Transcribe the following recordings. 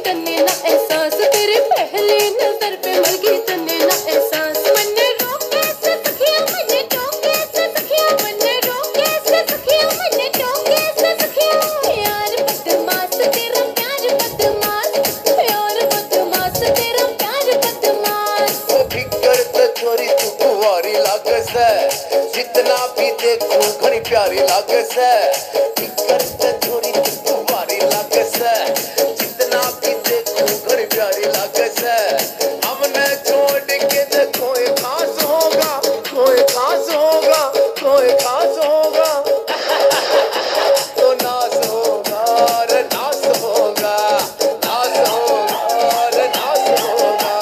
तन्ने ना एहसास, तेरे पहले नजर पे मर गई तन्ने ना एहसास। मन्ने रोके से सखिया मन्ने टोके से सखिया, मन्ने रोके से सखिया मन्ने टोके से सखिया। प्यार बदमाश तेरा प्यार बदमाश, प्यार बदमाश तेरा प्यार बदमाश। ओ फिकर तो छोरी तू कुंवारी लागे से, जितना भी देखूं घनी प्यारी लागे से। फिकर तो छोरी तू कुंवारी लागे से, जितना भी देखूं घनी प्यारी लागे से। हमने छोड़ के तो कोई खास होगा, कोई खास होगा, कोई खास होगा। तो नास होगा रे नास होगा, नास होगा रे नास होगा।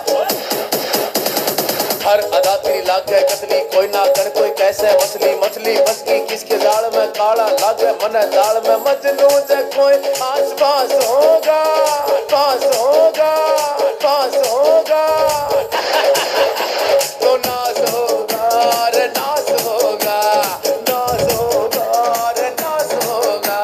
हर अदा तेरी लागे कतली, कोई ना कर कोई कैसे मछली। मछली बस की किसके जाल में काला लागे मन दाल में। मजनू से कोई आस पास होगा, पास होगा, पास होगा। तो नास होगा रे नास होगा, नास होगा रे नास होगा।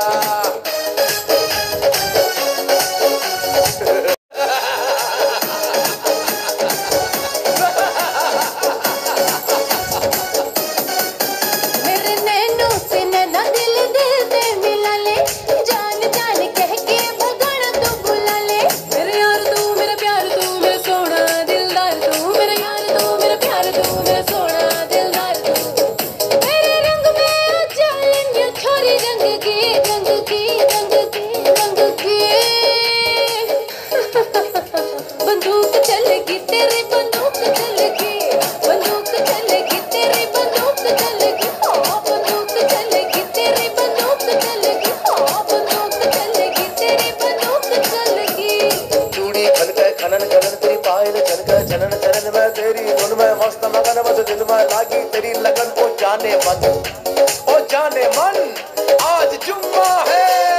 मेरे नैनों से नैना दिल दिल से मिला ले, जान जान कह के भगाना तो बुला ले। मेरे यार तू मेरा प्यार तू मेरा सोना दिलदार तू, मेरा यार तू मेरा प्यार तू मेरा सोना दिलदार तू। मेरे रंग में उजालन छोरी रंग की रंग की रंग की रंग की। बंदूक चलेगी तेरी बंदूक चलेगी, बंदूक चलेगी तेरी बंदूक चलेगी। हाँ बंदूक चलेगी तेरी बंदूक चलेगी, हाँ बंदूक चलेगी तेरी बंदूक चलेगी। चूड़ी खनके खनन खनन तेरी पायल छनके चनन चरण में तेरी धुन में मस्त मगन बस दिल में लागी तेरी लगन। ओ जाने मन, ओ जाने मन आज जुम्मा है।